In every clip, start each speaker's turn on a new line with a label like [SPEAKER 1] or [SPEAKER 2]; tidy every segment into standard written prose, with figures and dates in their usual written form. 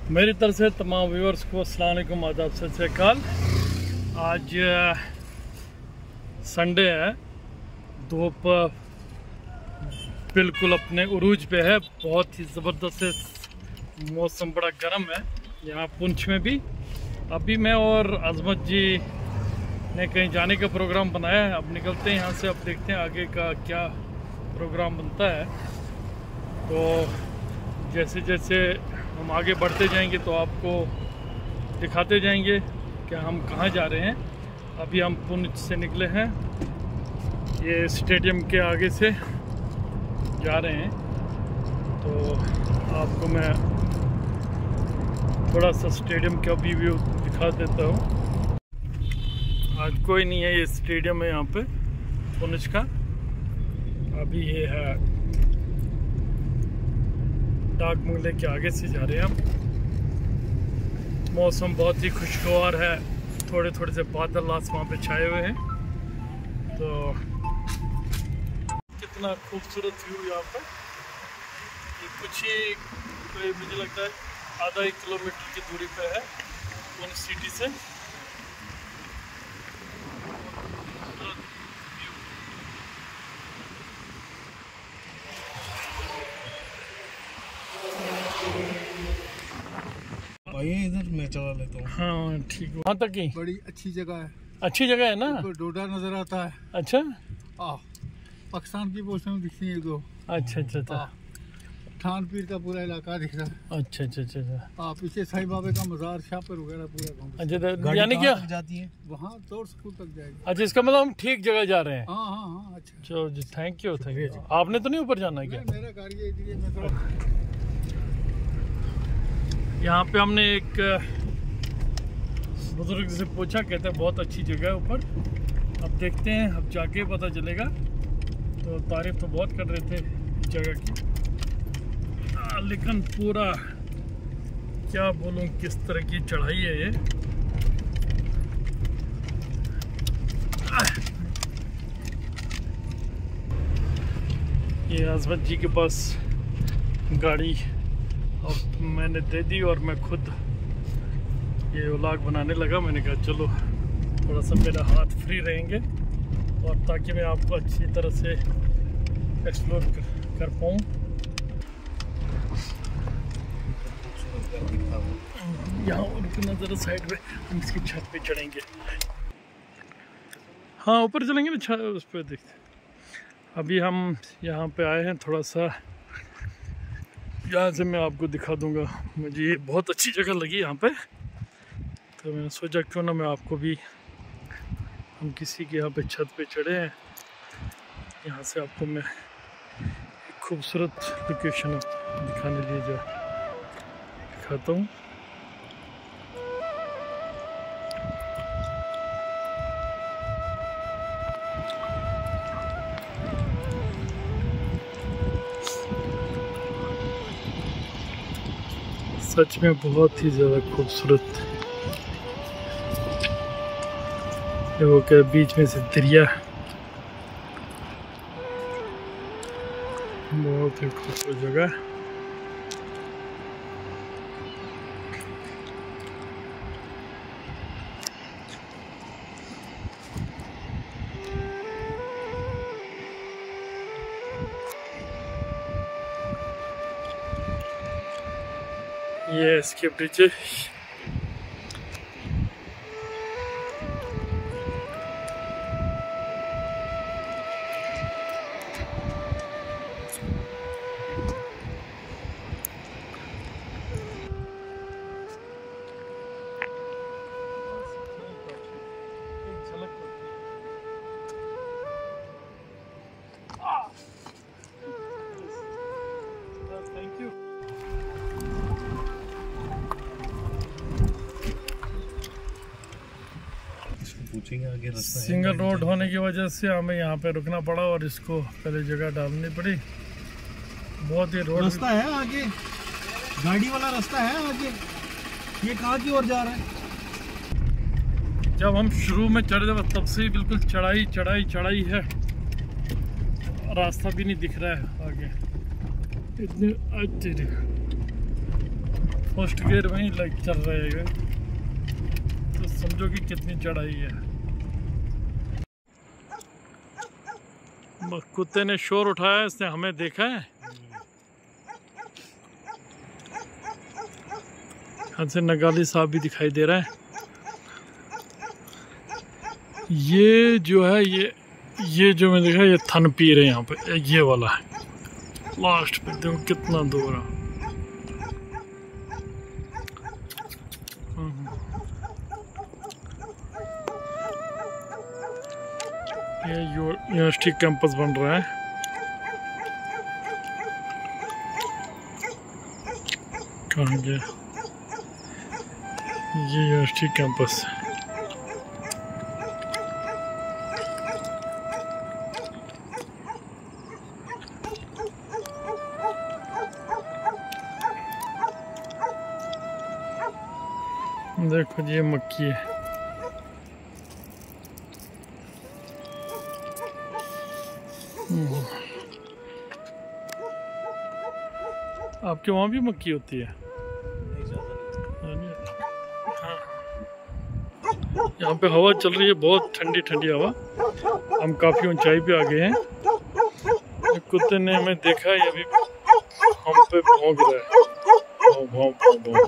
[SPEAKER 1] मेरी तरफ से तमाम व्यूअर्स को अस्सलाम वालेकुम, आदाब, सत श्री अकाल। आज संडे है, धूप बिल्कुल अपने उरूज पे है। बहुत ही ज़बरदस्त मौसम, बड़ा गर्म है यहाँ पुंछ में भी। अभी मैं और अजमत जी ने कहीं जाने का प्रोग्राम बनाया है। अब निकलते हैं यहाँ से, अब देखते हैं आगे का क्या प्रोग्राम बनता है। तो जैसे जैसे हम आगे बढ़ते जाएंगे तो आपको दिखाते जाएंगे कि हम कहाँ जा रहे हैं। अभी हम पुंछ से निकले हैं, ये स्टेडियम के आगे से जा रहे हैं। तो आपको मैं थोड़ा सा स्टेडियम का भी व्यू दिखा देता हूँ। आज कोई नहीं है, ये स्टेडियम है यहाँ पे पुंछ का। अभी ये है डाक बंगले के आगे से जा रहे हैं हम। मौसम बहुत ही खुशगवार है, थोड़े थोड़े से बादल आसमान पे छाए हुए हैं। तो कितना खूबसूरत व्यू यहाँ पर। ये कुछ ही कोई मुझे लगता है आधा 1 किलोमीटर की दूरी पे है पुंछ सिटी से।
[SPEAKER 2] इधर मैं चला लेता हूँ।
[SPEAKER 1] हाँ ठीक, वहाँ तक ही
[SPEAKER 2] बड़ी अच्छी जगह है।
[SPEAKER 1] अच्छी जगह है ना।
[SPEAKER 2] डोडा नजर आता है।
[SPEAKER 1] अच्छा,
[SPEAKER 2] पाकिस्तान की पोस्टें दिखती हैं दो।
[SPEAKER 1] अच्छा अच्छा अच्छा।
[SPEAKER 2] ठान पीर का पूरा इलाका दिख रहा है।
[SPEAKER 1] अच्छा अच्छा अच्छा।
[SPEAKER 2] पीछे साईं बाबा का मजार, शाहपुर वगैरह पूरा।
[SPEAKER 1] अच्छा, यानी क्या
[SPEAKER 2] जाती है वहाँ तो स्कूल तक जाएगी।
[SPEAKER 1] अच्छा, इसका मतलब हम ठीक जगह जा रहे हैं।
[SPEAKER 2] हाँ अच्छा।
[SPEAKER 1] चलो जी, थैंक यू थैंक यू। आपने तो नहीं ऊपर जाना है क्या?
[SPEAKER 2] मेरा गाड़ी है, इसलिए मैं थोड़ा।
[SPEAKER 1] यहाँ पे हमने एक बुजुर्ग से पूछा, कहते हैं बहुत अच्छी जगह है ऊपर। अब देखते हैं, अब जाके पता चलेगा। तो तारीफ तो बहुत कर रहे थे जगह की, लेकिन पूरा क्या बोलूँ किस तरह की चढ़ाई है ये। ये अजमत जी के पास गाड़ी और मैंने दे दी और मैं खुद ये व्लॉग बनाने लगा। मैंने कहा चलो थोड़ा सा मेरा हाथ फ्री रहेंगे और ताकि मैं आपको अच्छी तरह से एक्सप्लोर कर पाऊँ। यहाँ रुकना ज़रा साइड में, हम इसकी छत पे चढ़ेंगे। हाँ ऊपर चलेंगे ना, छत उस पर देखते। अभी हम यहाँ पे आए हैं, थोड़ा सा यहाँ से मैं आपको दिखा दूंगा। मुझे ये बहुत अच्छी जगह लगी यहाँ पे, तो मैंने सोचा क्यों ना मैं आपको भी, हम किसी के यहाँ पे छत पे चढ़े हैं। यहाँ से आपको मैं एक खूबसूरत लोकेशन दिखाने लिए दिखाता हूँ। सच में बहुत ही ज़्यादा खूबसूरत। देखो के बीच में से दरिया, बहुत ही खूबसूरत जगह। ये इसके ब्रिज है। Thank you.
[SPEAKER 2] आगे रास्ता
[SPEAKER 1] सिंगल रोड होने की वजह से हमें यहाँ पे रुकना पड़ा और इसको पहले जगह डालनी पड़ी। बहुत ही रोड
[SPEAKER 2] रास्ता है आगे, गाड़ी वाला रास्ता है आगे। ये कहाँ की ओर जा रहा है?
[SPEAKER 1] जब हम शुरू में चढ़े थे तब से ही बिल्कुल चढ़ाई चढ़ाई चढ़ाई है, रास्ता भी नहीं दिख रहा है आगे। इतने फर्स्ट गियर में ही लग चल रहे हैं, तो समझो कि कितनी चढ़ाई है। कुत्ते ने शोर उठाया, इसने हमें देखा है। यहाँ से नगाली साहब भी दिखाई दे रहा है। ये जो है ये जो मैं देखा, ये थन पी रहे हैं यहाँ पे, ये वाला है लास्ट पे। देखो कितना दूर है। ये यूनिवर्सिटी कैंपस बन रहा है। कहाँ गया? ये यूनिवर्सिटी कैंपस। देखो ये मक्की है। आपके वहाँ भी मक्की होती है? हाँ। यहाँ पे हवा चल रही है, बहुत ठंडी ठंडी हवा। हम काफ़ी ऊंचाई पे आ गए हैं। कुत्ते ने हमें देखा, ये भी हम पे भौंक रहा है। भौं भौं भौं।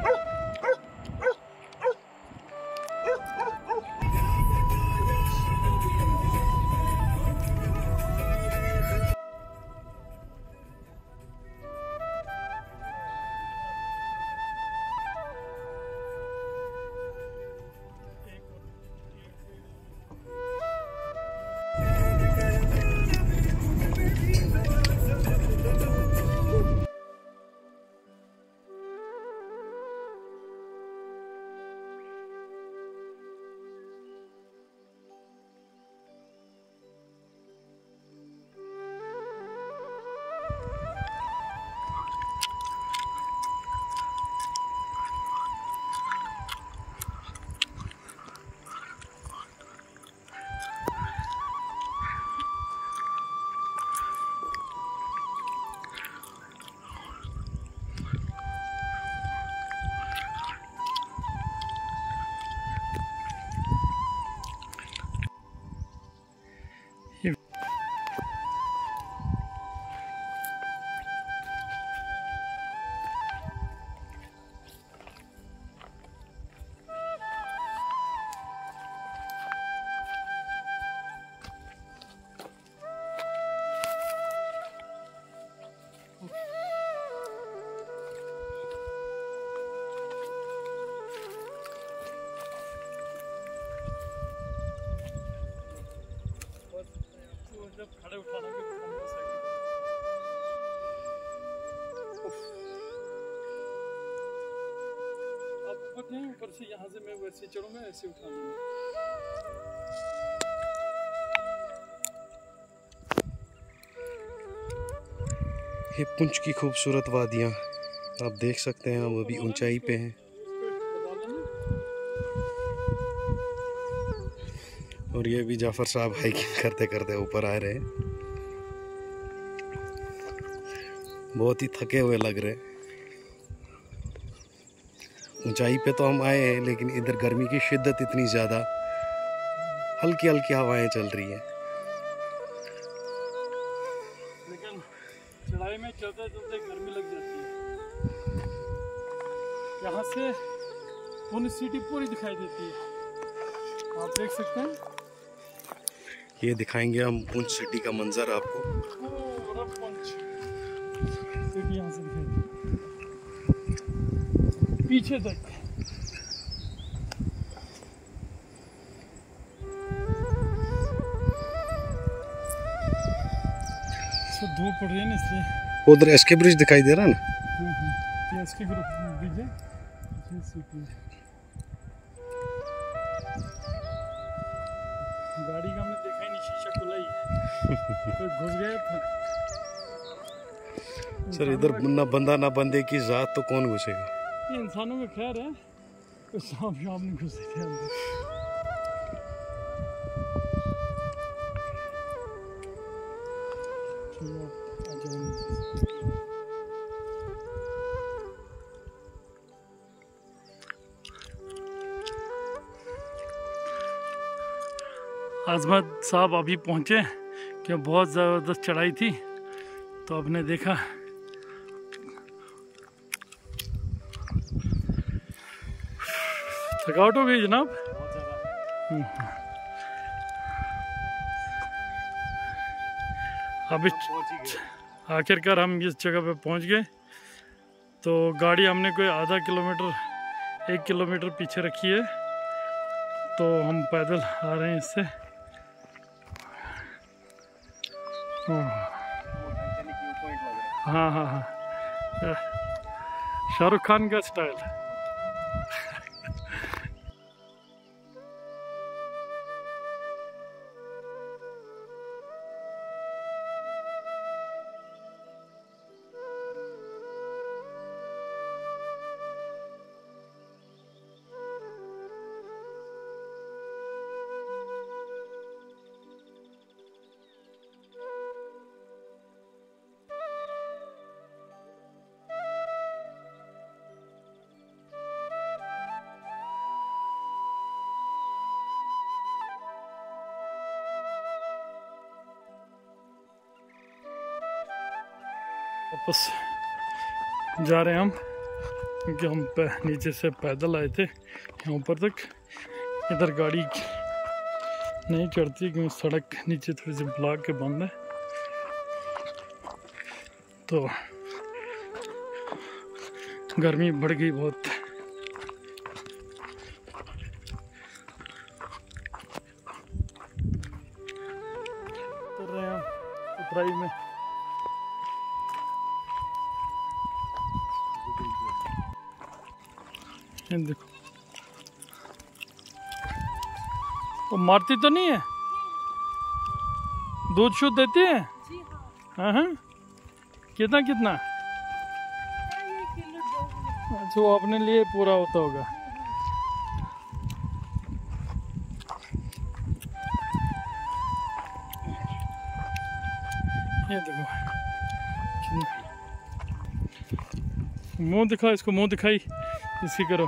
[SPEAKER 1] जब खड़े उठाना भी आप ऊपर नहीं, ऊपर से यहाँ से मैं वैसे चढ़ूंगा, ऐसे उठा लूंगा।
[SPEAKER 2] ये पुंछ की खूबसूरत वादियाँ आप देख सकते हैं। हम अभी ऊंचाई पे हैं और ये भी जाफर साहब हाइकिंग करते करते ऊपर आ रहे हैं। बहुत ही थके हुए लग रहे हैं। ऊंचाई पे तो हम आए हैं, लेकिन इधर गर्मी की शिद्दत इतनी ज़्यादा, हल्की हल्की हवाएं चल रही हैं।
[SPEAKER 1] लेकिन चढ़ाई में चलते चलते गर्मी लग जाती है। यहाँ से पुंछ सिटी पूरी दिखाई देती है, आप देख सकते हैं।
[SPEAKER 2] ये दिखाएंगे हम पुंछ सिटी का मंजर आपको।
[SPEAKER 1] पूरा पुंछ सिटी यहाँ से दिखाई पीछे तक। धूप पड़ रही है ना, इसलिए।
[SPEAKER 2] उधर एसके ब्रिज दिखाई दे रहा है ना।
[SPEAKER 1] ये एसके ब्रिज है। गाड़ी का हमने देखा ही नहीं, शीशा खुला ही है। तो घुस गए था।
[SPEAKER 2] सर इधर ना बंदा ना बंदे की जात, तो कौन घुसेगा?
[SPEAKER 1] ये इंसानों का खैर है, तो सांप नहीं घुसे थे अंदर। अजमत साहब अभी पहुँचे कि बहुत ज़बरदस्त चढ़ाई थी, तो आपने देखा। थकावट हो गई जनाब। अभी आखिरकार हम इस जगह पे पहुंच गए। तो गाड़ी हमने कोई आधा किलोमीटर 1 किलोमीटर पीछे रखी है, तो हम पैदल आ रहे हैं इससे। हाँ हाँ हाँ, शाहरुख खान का स्टाइल। वापस जा रहे हैं हम, क्योंकि हम नीचे से पैदल आए थे यहाँ ऊपर तक। इधर गाड़ी नहीं चढ़ती क्योंकि सड़क नीचे थोड़ी सी ब्लॉक के बंद है। तो गर्मी बढ़ गई बहुत। कर रहे हैं उतराई में। देखो, वो मारती तो नहीं है? दूध शुद्ध देती है?
[SPEAKER 3] जी
[SPEAKER 1] हाँ हाँ। कितना कितना? अच्छा, वो अपने लिए पूरा होता होगा। ये देखो, मुंह दिखा इसको, मुंह दिखाई इसी करो।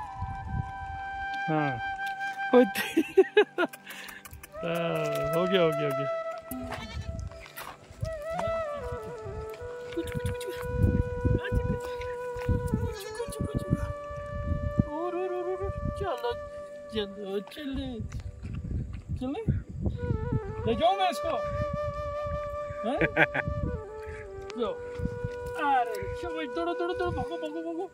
[SPEAKER 1] हाँ हो गया हो गया हो गया। चलो चलो चले चले, ले जाऊँ मैं इसको? लो, अरे चलो दौड़ो दौड़ो दौड़ो, भागो भागो भागो।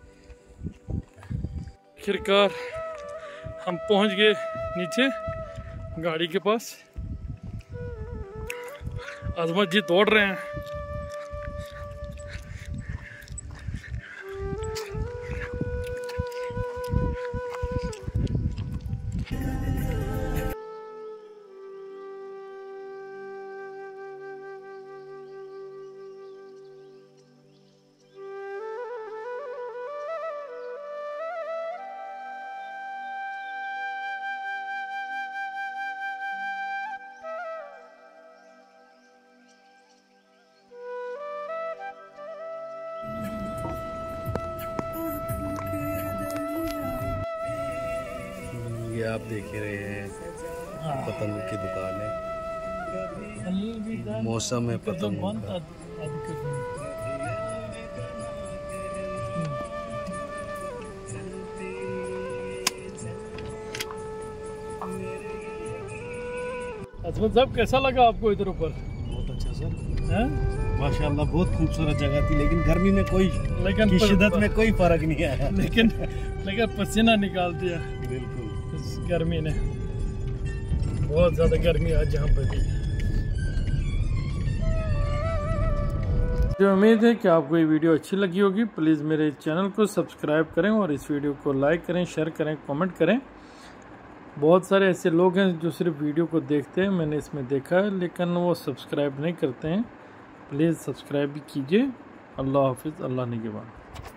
[SPEAKER 1] आखिरकार हम पहुंच गए नीचे गाड़ी के पास। अजमत जी दौड़ रहे हैं।
[SPEAKER 2] ये आप देख ही रहे हैं, पतंग की दुकान है। मौसम है पतंग का।
[SPEAKER 1] अजमत साहब, कैसा लगा आपको इधर ऊपर?
[SPEAKER 2] बहुत अच्छा सर,
[SPEAKER 1] हैं?
[SPEAKER 2] माशाल्लाह बहुत खूबसूरत जगह थी, लेकिन गर्मी में कोई की शिद्दत में कोई फर्क नहीं आया।
[SPEAKER 1] लेकिन पसीना निकाल दिया
[SPEAKER 2] बिल्कुल
[SPEAKER 1] इस गर्मी ने। बहुत ज़्यादा गर्मी आज यहाँ पर भी। जो उम्मीद है कि आपको ये वीडियो अच्छी लगी होगी। प्लीज़ मेरे चैनल को सब्सक्राइब करें और इस वीडियो को लाइक करें, शेयर करें, कमेंट करें। बहुत सारे ऐसे लोग हैं जो सिर्फ वीडियो को देखते हैं, मैंने इसमें देखा है, लेकिन वो सब्सक्राइब नहीं करते हैं। प्लीज़ सब्सक्राइब भी कीजिए। अल्लाह हाफिज़, अल्लाह निगहबान।